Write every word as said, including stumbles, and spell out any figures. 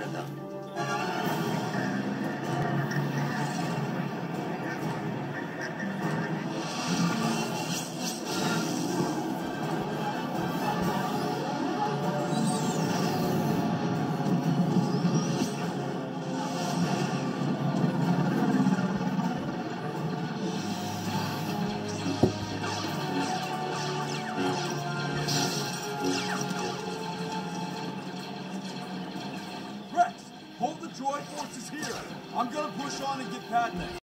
of them. Rex, hold the droid forces here. I'm gonna push on and get Padme.